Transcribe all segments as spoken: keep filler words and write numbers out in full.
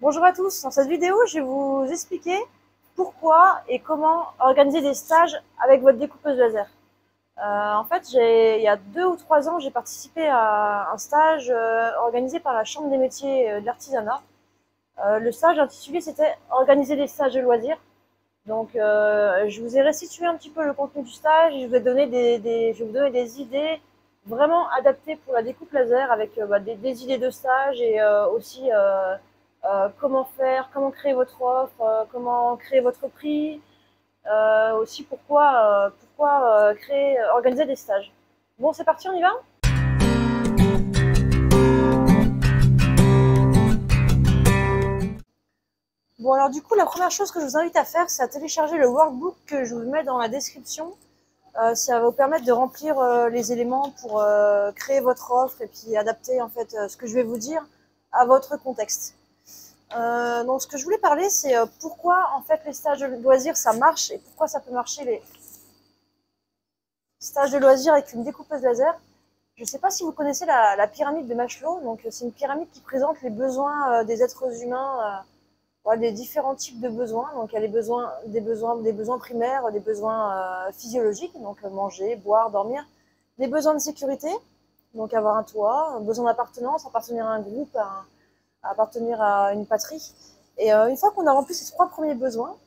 Bonjour à tous, dans cette vidéo je vais vous expliquer pourquoi et comment organiser des stages avec votre découpeuse laser. Euh, en fait, il y a deux ou trois ans, j'ai participé à un stage euh, organisé par la Chambre des métiers euh, de l'artisanat. Euh, le stage intitulé c'était organiser des stages de loisirs. Donc euh, je vous ai restitué un petit peu le contenu du stage et je vous ai donné des, des, je vais vous donner des idées vraiment adaptées pour la découpe laser avec euh, bah, des, des idées de stage et euh, aussi euh, euh, comment faire, comment créer votre offre, euh, comment créer votre prix, euh, aussi pourquoi, euh, pourquoi euh, créer, organiser des stages. Bon, c'est parti, on y va? Bon, alors du coup, la première chose que je vous invite à faire, c'est à télécharger le workbook que je vous mets dans la description. Euh, ça va vous permettre de remplir euh, les éléments pour euh, créer votre offre et puis adapter en fait euh, ce que je vais vous dire à votre contexte. Euh, donc ce que je voulais parler, c'est euh, pourquoi en fait les stages de loisirs ça marche et pourquoi ça peut marcher les stages de loisirs avec une découpeuse laser. Je ne sais pas si vous connaissez la, la pyramide de Maslow. Donc c'est une pyramide qui présente les besoins euh, des êtres humains. Euh, Ouais, des différents types de besoins. Donc, il y a les besoins, des besoins, des besoins primaires, des besoins euh, physiologiques, donc manger, boire, dormir, des besoins de sécurité, donc avoir un toit, un besoin d'appartenance, appartenir à un groupe, à, à appartenir à une patrie. Et euh, une fois qu'on a rempli ces trois premiers besoins,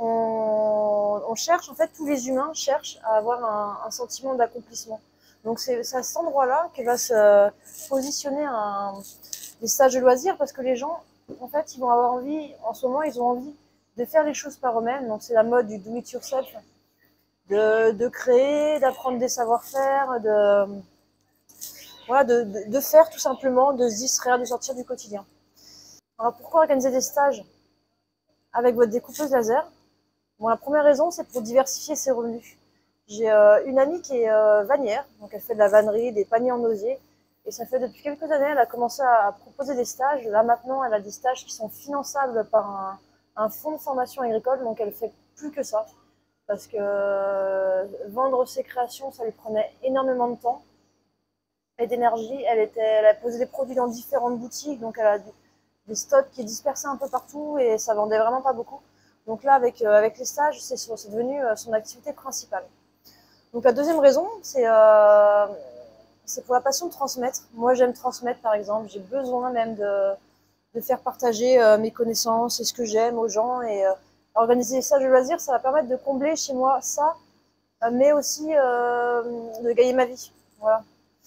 on, on cherche, en fait, tous les humains cherchent à avoir un, un sentiment d'accomplissement. Donc, c'est à cet endroit-là que va se positionner un, des stages de loisirs parce que les gens, en fait, ils vont avoir envie, en ce moment, ils ont envie de faire les choses par eux-mêmes. Donc, c'est la mode du do it yourself, de, de créer, d'apprendre des savoir-faire, de, voilà, de, de, de faire tout simplement, de se distraire, de sortir du quotidien. Alors, pourquoi organiser des stages avec votre découpeuse laser? Bon, la première raison, c'est pour diversifier ses revenus. J'ai euh, une amie qui est euh, vannière, donc elle fait de la vannerie, des paniers en osier. Et ça fait depuis quelques années, elle a commencé à proposer des stages. Là maintenant, elle a des stages qui sont finançables par un, un fonds de formation agricole, donc elle fait plus que ça. Parce que euh, vendre ses créations, ça lui prenait énormément de temps et d'énergie. Elle, était, elle a posé des produits dans différentes boutiques, donc elle a du, des stocks qui dispersaient un peu partout et ça vendait vraiment pas beaucoup. Donc là, avec, euh, avec les stages, c'est devenu euh, son activité principale. Donc la deuxième raison, c'est euh, c'est pour la passion de transmettre. Moi, j'aime transmettre, par exemple. J'ai besoin même de, de faire partager euh, mes connaissances et ce que j'aime aux gens. Et euh, organiser des stages de loisirs, ça va permettre de combler chez moi ça, euh, mais aussi euh, de gagner ma vie. Voilà.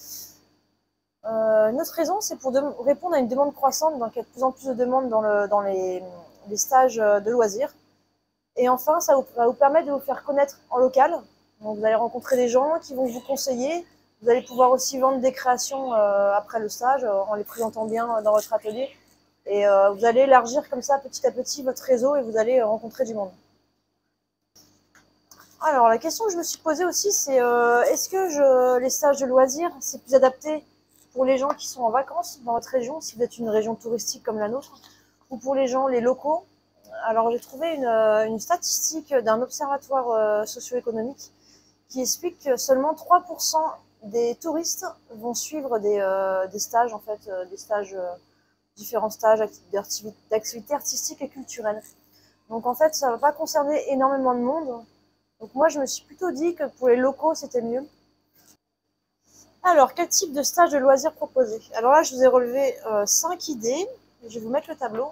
Euh, une autre raison, c'est pour répondre à une demande croissante. Donc, il y a de plus en plus de demandes dans, le, dans les, les stages de loisirs. Et enfin, ça vous, va vous permettre de vous faire connaître en local. Donc, vous allez rencontrer des gens qui vont vous conseiller. Vous allez pouvoir aussi vendre des créations euh, après le stage, euh, en les présentant bien dans votre atelier. Et euh, vous allez élargir comme ça, petit à petit, votre réseau et vous allez rencontrer du monde. Alors, la question que je me suis posée aussi, c'est euh, est-ce que je, les stages de loisirs, c'est plus adapté pour les gens qui sont en vacances dans votre région, si vous êtes une région touristique comme la nôtre, ou pour les gens, les locaux? Alors, j'ai trouvé une, une statistique d'un observatoire euh, socio-économique qui explique que seulement trois pour cent des touristes vont suivre des, euh, des stages, en fait, euh, des stages, euh, différents stages d'activités artistiques et culturelles. Donc, en fait, ça ne va pas concerner énormément de monde. Donc, moi, je me suis plutôt dit que pour les locaux, c'était mieux. Alors, quel type de stage de loisirs proposer? Alors là, je vous ai relevé euh, cinq idées. Je vais vous mettre le tableau.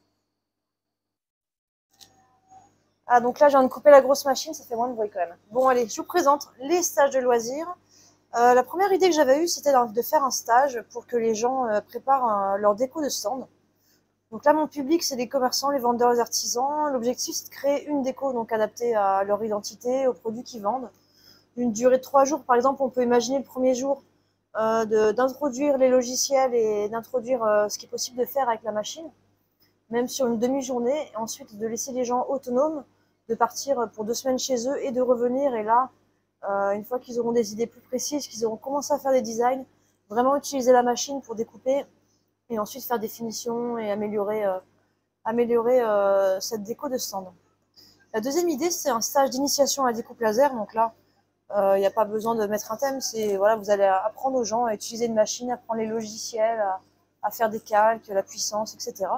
Ah, donc là, je viens de couper la grosse machine, ça fait moins de bruit quand même. Bon, allez, je vous présente les stages de loisirs. Euh, la première idée que j'avais eue, c'était de faire un stage pour que les gens euh, préparent euh, leur déco de stand. Donc là, mon public, c'est les commerçants, les vendeurs, les artisans. L'objectif, c'est de créer une déco donc adaptée à leur identité, aux produits qu'ils vendent. Une durée de trois jours, par exemple, on peut imaginer le premier jour euh, d'introduire les logiciels et d'introduire euh, ce qui est possible de faire avec la machine, même sur une demi-journée, et ensuite de laisser les gens autonomes, de partir pour deux semaines chez eux et de revenir. Et là, euh, une fois qu'ils auront des idées plus précises, qu'ils auront commencé à faire des designs, vraiment utiliser la machine pour découper et ensuite faire des finitions et améliorer, euh, améliorer euh, cette déco de stand. La deuxième idée, c'est un stage d'initiation à la découpe laser. Donc là, il euh, n'y a pas besoin de mettre un thème. C'est voilà, vous allez apprendre aux gens à utiliser une machine, à apprendre les logiciels, à, à faire des calques, la puissance, et cetera.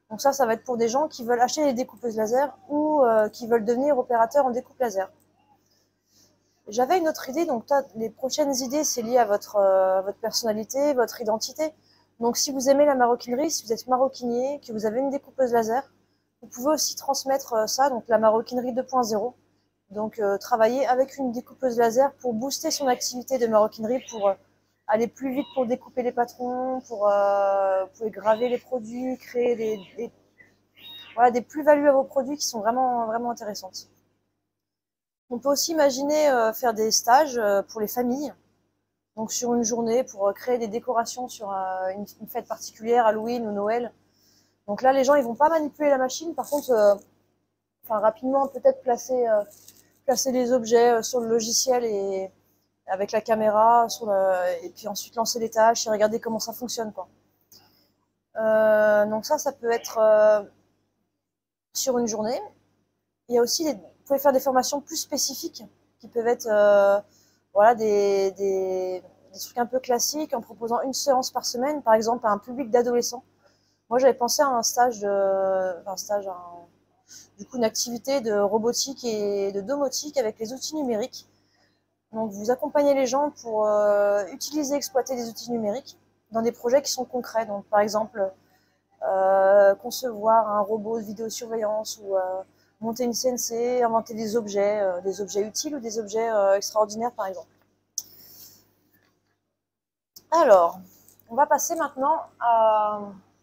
Donc ça, ça va être pour des gens qui veulent acheter des découpeuses laser ou euh, qui veulent devenir opérateurs en découpe laser. J'avais une autre idée, donc toi, les prochaines idées, c'est lié à votre, euh, votre personnalité, votre identité. Donc si vous aimez la maroquinerie, si vous êtes maroquinier, que vous avez une découpeuse laser, vous pouvez aussi transmettre euh, ça, donc la maroquinerie deux point zéro. Donc euh, travailler avec une découpeuse laser pour booster son activité de maroquinerie, pour euh, aller plus vite pour découper les patrons, pour euh, vous pouvez graver les produits, créer des, des, voilà, des plus-values à vos produits qui sont vraiment, vraiment intéressantes. On peut aussi imaginer euh, faire des stages euh, pour les familles, donc sur une journée pour euh, créer des décorations sur euh, une, une fête particulière, Halloween ou Noël. Donc là, les gens ils vont pas manipuler la machine, par contre, euh, enfin rapidement peut-être placer, euh, placer les objets euh, sur le logiciel et avec la caméra, sur le, et puis ensuite lancer les tâches et regarder comment ça fonctionne, quoi. Euh, donc ça, ça peut être euh, sur une journée. Il y a aussi des, vous pouvez faire des formations plus spécifiques qui peuvent être euh, voilà, des, des, des trucs un peu classiques en proposant une séance par semaine, par exemple à un public d'adolescents. Moi, j'avais pensé à un stage, de, un stage, un, du coup, une activité de robotique et de domotique avec les outils numériques. Donc, vous accompagnez les gens pour euh, utiliser, exploiter des outils numériques dans des projets qui sont concrets. Donc, par exemple, euh, concevoir un robot de vidéosurveillance ou euh, monter une C N C, inventer des objets, euh, des objets utiles ou des objets euh, extraordinaires, par exemple. Alors, on va passer maintenant à,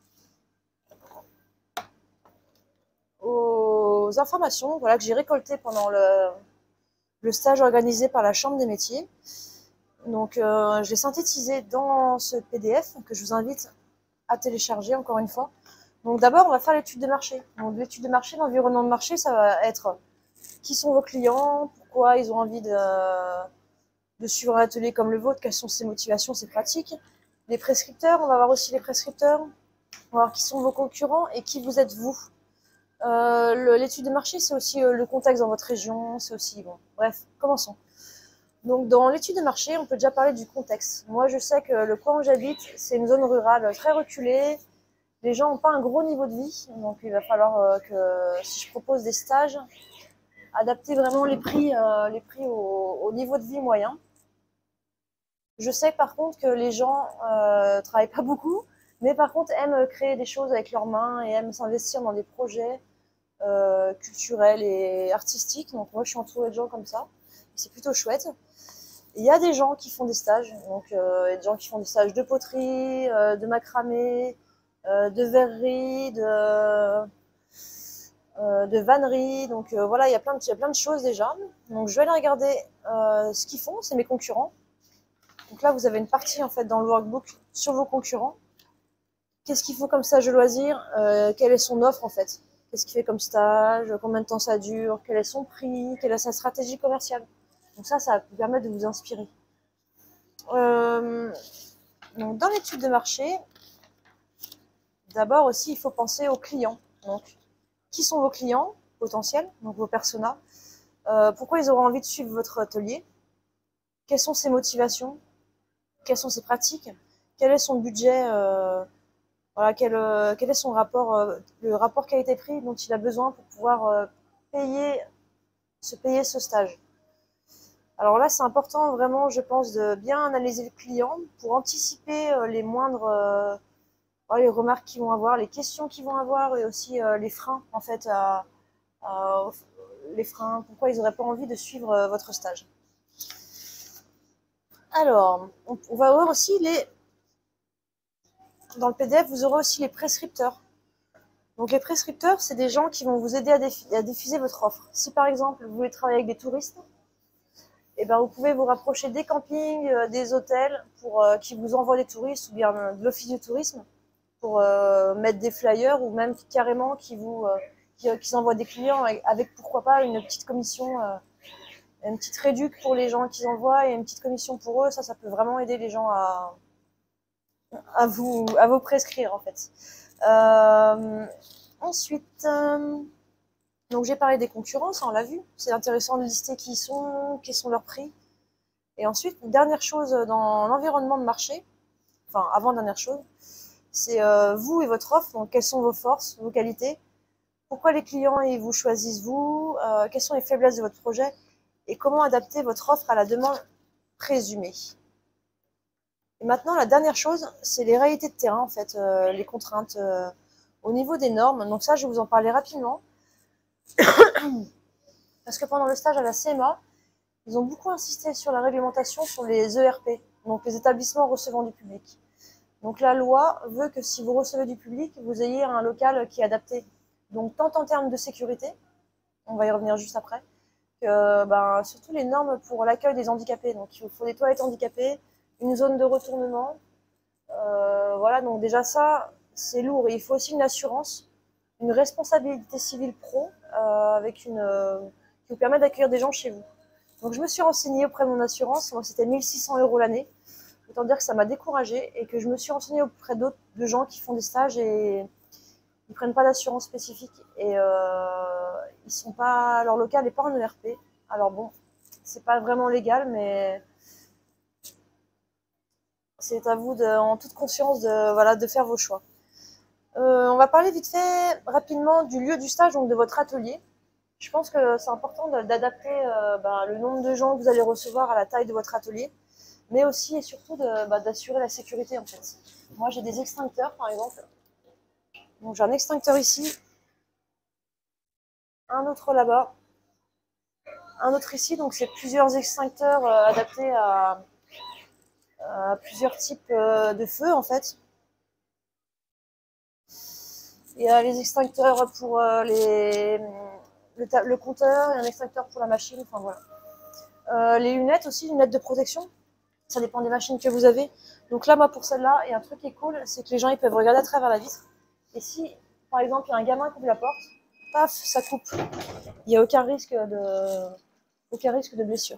aux informations voilà, que j'ai récoltées pendant le, le stage organisé par la Chambre des métiers. Donc, euh, je l'ai synthétisé dans ce P D F que je vous invite à télécharger, encore une fois. Donc, d'abord, on va faire l'étude de marché. Donc, l'étude de marché, l'environnement de marché, ça va être qui sont vos clients, pourquoi ils ont envie de, de suivre un atelier comme le vôtre, quelles sont ses motivations, ses pratiques. Les prescripteurs, on va voir aussi les prescripteurs, on va voir qui sont vos concurrents et qui vous êtes vous. Euh, l'étude de marché, c'est aussi euh, le contexte dans votre région, c'est aussi, bon, bref, commençons. Donc, dans l'étude de marché, on peut déjà parler du contexte. Moi, je sais que le coin où j'habite, c'est une zone rurale très reculée. Les gens n'ont pas un gros niveau de vie, donc il va falloir euh, que, si je propose des stages, adapter vraiment les prix, euh, les prix au, au niveau de vie moyen. Je sais par contre que les gens euh, travaillent pas beaucoup, mais par contre aiment créer des choses avec leurs mains et aiment s'investir dans des projets euh, culturels et artistiques. Donc moi, je suis entourée de gens comme ça. C'est plutôt chouette. Il y a des gens qui font des stages, donc euh, il y a des gens qui font des stages de poterie, euh, de macramé, euh, de verrerie, de, euh, de vannerie. Donc euh, voilà, il y a plein de, il y a plein de choses déjà. Donc je vais aller regarder euh, ce qu'ils font, c'est mes concurrents. Donc là, vous avez une partie en fait dans le workbook sur vos concurrents. Qu'est-ce qu'il faut comme stage de loisir, euh, quelle est son offre en fait, qu'est-ce qu'il fait comme stage, combien de temps ça dure, quel est son prix, quelle est sa stratégie commerciale. Donc ça, ça va vous permettre de vous inspirer. Euh, donc dans l'étude de marché, d'abord aussi, il faut penser aux clients. Donc, qui sont vos clients potentiels, donc vos personas, euh, pourquoi ils auront envie de suivre votre atelier, quelles sont ses motivations, quelles sont ses pratiques, quel est son budget, euh, voilà, quel, euh, quel est son rapport, euh, le rapport qualité-prix dont il a besoin pour pouvoir euh, payer, se payer ce stage. Alors là, c'est important vraiment, je pense, de bien analyser le client pour anticiper euh, les moindres, euh, les remarques qu'ils vont avoir, les questions qu'ils vont avoir et aussi euh, les freins, en fait, à, à, les freins, pourquoi ils n'auraient pas envie de suivre euh, votre stage. Alors, on, on va voir aussi les... Dans le P D F, vous aurez aussi les prescripteurs. Donc les prescripteurs, c'est des gens qui vont vous aider à, à diffuser votre offre. Si par exemple, vous voulez travailler avec des touristes, eh ben, vous pouvez vous rapprocher des campings, euh, des hôtels pour euh, qui vous envoient des touristes ou bien euh, de l'office du tourisme pour euh, mettre des flyers ou même carrément qui vous euh, qui, euh, qui envoient des clients avec, avec pourquoi pas une petite commission, euh, une petite réduc pour les gens qu'ils envoient et une petite commission pour eux. Ça, ça peut vraiment aider les gens à, à, vous, à vous prescrire en fait. Euh, ensuite, euh, donc j'ai parlé des concurrents, ça on l'a vu. C'est intéressant de lister qui ils sont, quels sont leurs prix. Et ensuite, dernière chose dans l'environnement de marché, enfin avant dernière chose, C'est euh, vous et votre offre, donc quelles sont vos forces, vos qualités, pourquoi les clients ils vous choisissent vous, euh, quelles sont les faiblesses de votre projet et comment adapter votre offre à la demande présumée. Et maintenant, la dernière chose, c'est les réalités de terrain, en fait, euh, les contraintes euh, au niveau des normes. Donc ça, je vais vous en parler rapidement. Parce que pendant le stage à la C M A, ils ont beaucoup insisté sur la réglementation sur les E R P, donc les établissements recevant du public. Donc la loi veut que si vous recevez du public, vous ayez un local qui est adapté. Donc tant en termes de sécurité, on va y revenir juste après, que ben, surtout les normes pour l'accueil des handicapés. Donc il faut des toilettes handicapées, une zone de retournement. Euh, voilà, donc déjà ça, c'est lourd. Et il faut aussi une assurance, une responsabilité civile pro euh, avec une, euh, qui vous permet d'accueillir des gens chez vous. Donc je me suis renseignée auprès de mon assurance, moi c'était mille six cents euros l'année. Autant dire que ça m'a découragée et que je me suis renseignée auprès d'autres de gens qui font des stages et ils prennent pas d'assurance spécifique et euh, ils sont pas, leur local n'est pas en E R P. Alors bon, c'est pas vraiment légal, mais c'est à vous de, en toute conscience de, voilà, de faire vos choix. Euh, on va parler vite fait rapidement du lieu du stage, donc de votre atelier. Je pense que c'est important d'adapter euh, bah, le nombre de gens que vous allez recevoir à la taille de votre atelier, mais aussi et surtout d'assurer bah, la sécurité en fait. Moi j'ai des extincteurs par exemple. Donc j'ai un extincteur ici, un autre là-bas, un autre ici, donc c'est plusieurs extincteurs euh, adaptés à, à plusieurs types euh, de feux en fait. Il y a les extincteurs pour euh, les, le, le compteur et un extincteur pour la machine, enfin voilà. Euh, les lunettes aussi, lunettes de protection, ça dépend des machines que vous avez. Donc là, moi pour celle-là, il y a un truc qui est cool, c'est que les gens ils peuvent regarder à travers la vitre. Et si, par exemple, il y a un gamin qui ouvre la porte, paf, ça coupe. Il n'y a aucun risque de, aucun risque de blessure.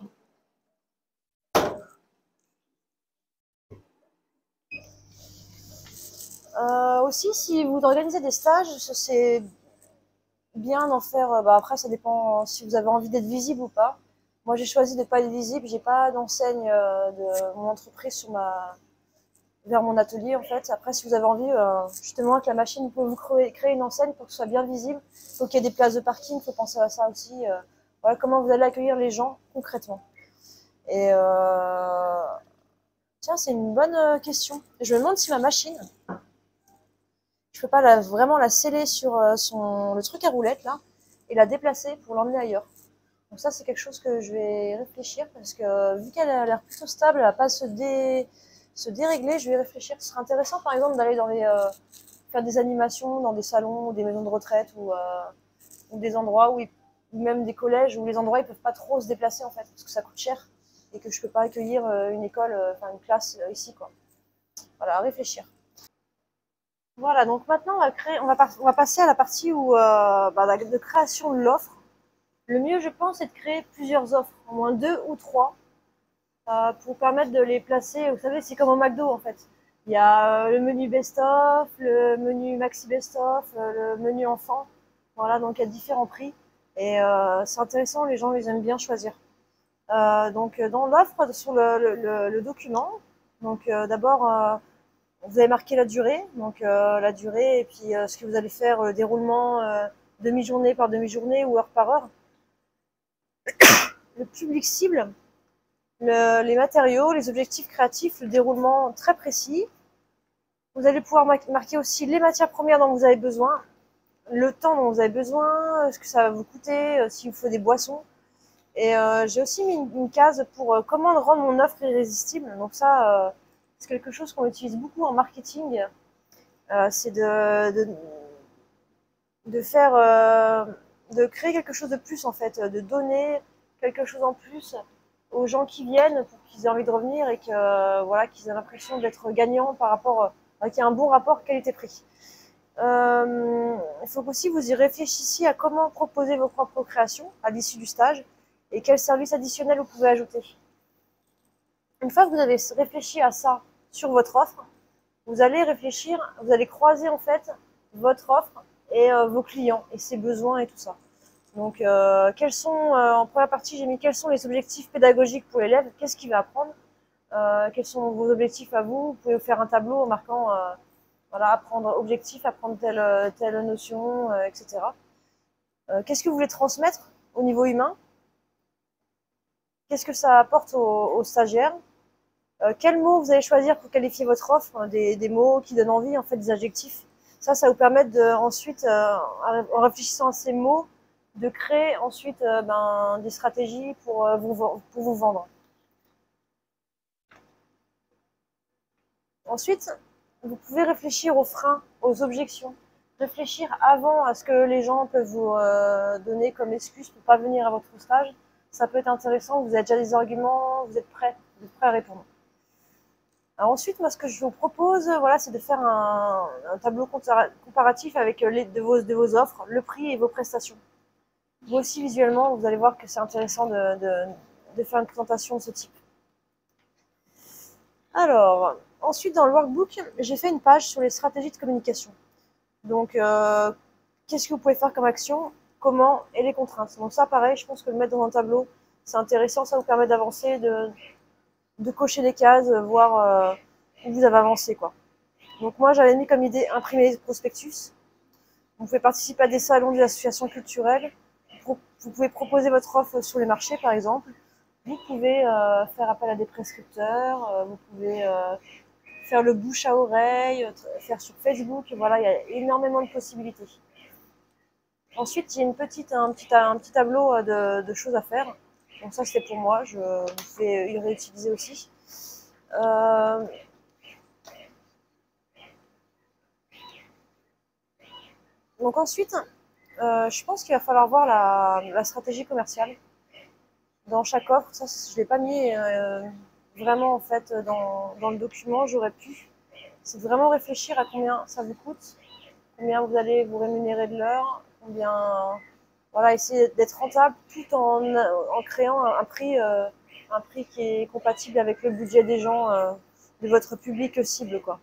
Euh, aussi, si vous organisez des stages, c'est bien d'en faire. Bah après, ça dépend si vous avez envie d'être visible ou pas. Moi, j'ai choisi de ne pas être visible. J'ai pas d'enseigne euh, de mon entreprise sur ma vers mon atelier en fait. Après, si vous avez envie, euh, justement, avec la machine, vous pouvez vous créer, créer une enseigne pour que ce soit bien visible. Il faut qu'il y ait des places de parking. Il faut penser à ça aussi. Euh, voilà comment vous allez accueillir les gens concrètement. Et euh... tiens, c'est une bonne question. Je me demande si ma machine, je peux pas la, vraiment la sceller sur euh, son, le truc à roulettes là et la déplacer pour l'emmener ailleurs. Donc ça, c'est quelque chose que je vais réfléchir parce que vu qu'elle a l'air plutôt stable, elle va pas se, dé, se dérégler, je vais réfléchir. Ce serait intéressant par exemple d'aller dans les euh, faire des animations dans des salons ou des maisons de retraite ou, euh, ou des endroits où, ils, ou même des collèges où les endroits ils peuvent pas trop se déplacer en fait parce que ça coûte cher et que je peux pas accueillir euh, une école, euh, enfin une classe euh, ici quoi. Voilà, à réfléchir. Voilà, donc maintenant on va, créer, on va, on va passer à la partie où, euh, bah, de création de l'offre. Le mieux, je pense, c'est de créer plusieurs offres, au moins deux ou trois, euh, pour permettre de les placer. Vous savez, c'est comme au McDo en fait. Il y a euh, le menu best-of, le menu maxi best-of, euh, le menu enfant. Voilà, donc il y a différents prix. Et euh, c'est intéressant, les gens ils aiment bien choisir. Euh, donc dans l'offre, sur le, le, le, le document, donc euh, d'abord, euh, vous avez marqué la durée, donc euh, la durée et puis euh, ce que vous allez faire, le déroulement euh, demi-journée par demi-journée ou heure par heure. Le public cible, le, les matériaux, les objectifs créatifs, le déroulement très précis. Vous allez pouvoir marquer aussi les matières premières dont vous avez besoin, le temps dont vous avez besoin, ce que ça va vous coûter, euh, s'il vous faut des boissons. Et euh, j'ai aussi mis une, une case pour euh, comment rendre mon offre irrésistible. Donc ça, euh, c'est quelque chose qu'on utilise beaucoup en marketing. Euh, c'est de, de, de faire, euh, de créer quelque chose de plus en fait, de donner quelque chose en plus aux gens qui viennent pour qu'ils aient envie de revenir et que voilà, qu'ils aient l'impression d'être gagnants par rapport, euh, qu'il y ait un bon rapport qualité-prix. Euh, il faut aussi vous y réfléchissiez à comment proposer vos propres créations à l'issue du stage et quels services additionnels vous pouvez ajouter. Une fois que vous avez réfléchi à ça sur votre offre, vous allez réfléchir, vous allez croiser en fait votre offre et euh, vos clients et ses besoins et tout ça. Donc, euh, quels sont, euh, en première partie, j'ai mis quels sont les objectifs pédagogiques pour l'élève, qu'est-ce qu'il va apprendre, euh, quels sont vos objectifs à vous. Vous pouvez faire un tableau en marquant euh, Voilà, apprendre objectif, apprendre telle, telle notion, euh, et cetera. Euh, Qu'est-ce que vous voulez transmettre au niveau humain? Qu'est-ce que ça apporte aux, aux stagiaires? euh, Quels mots vous allez choisir pour qualifier votre offre? hein, des, des mots qui donnent envie, en fait, des adjectifs. Ça, ça vous permet de, ensuite, euh, en réfléchissant à ces mots, de créer ensuite euh, ben, des stratégies pour, euh, vous, pour vous vendre. Ensuite, vous pouvez réfléchir aux freins, aux objections. Réfléchir avant à ce que les gens peuvent vous euh, donner comme excuse pour pas venir à votre stage. Ça peut être intéressant, vous avez déjà des arguments, vous êtes prêt, vous êtes prêt à répondre. Alors ensuite, moi, ce que je vous propose, voilà, c'est de faire un, un tableau comparatif avec les, de, vos, de vos offres, le prix et vos prestations. Vous aussi, visuellement, vous allez voir que c'est intéressant de, de, de faire une présentation de ce type. Alors, ensuite, dans le workbook, j'ai fait une page sur les stratégies de communication. Donc, euh, qu'est-ce que vous pouvez faire comme action, comment et les contraintes. Donc ça, pareil, je pense que le mettre dans un tableau, c'est intéressant. Ça vous permet d'avancer, de, de cocher des cases, voir euh, où vous avez avancé, quoi. Donc moi, j'avais mis comme idée imprimer des prospectus. Vous pouvez participer à des salons, des associations culturelles. Vous pouvez proposer votre offre sur les marchés, par exemple. Vous pouvez euh, faire appel à des prescripteurs. Euh, vous pouvez euh, faire le bouche à oreille, faire sur Facebook. Voilà, il y a énormément de possibilités. Ensuite, il y a une petite, un, petit, un petit tableau de, de choses à faire. Donc ça, c'était pour moi. Je vous vais y réutiliser aussi. Euh, donc ensuite, euh, je pense qu'il va falloir voir la, la stratégie commerciale dans chaque offre. Ça, je ne l'ai pas mis euh, vraiment en fait dans, dans le document. J'aurais pu. C'est vraiment réfléchir à combien ça vous coûte, combien vous allez vous rémunérer de l'heure, combien, voilà, essayer d'être rentable tout en, en créant un, un prix, euh, un prix qui est compatible avec le budget des gens, euh, de votre public cible, quoi.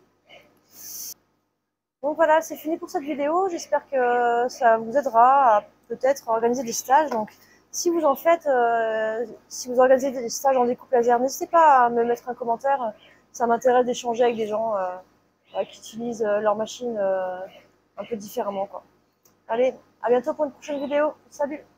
Donc voilà, c'est fini pour cette vidéo. J'espère que ça vous aidera à peut-être organiser des stages. Donc, si vous en faites, euh, si vous organisez des stages en découpe laser, n'hésitez pas à me mettre un commentaire. Ça m'intéresse d'échanger avec des gens euh, qui utilisent leur machine euh, un peu différemment, quoi. Allez, à bientôt pour une prochaine vidéo. Salut!